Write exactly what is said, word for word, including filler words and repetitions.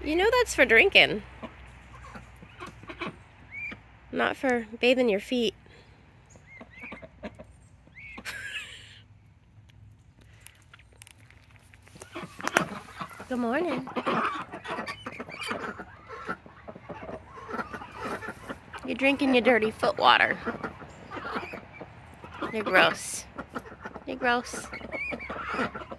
You know that's for drinking. Not for bathing your feet. Good morning. You're drinking your dirty foot water. You're gross. You're gross.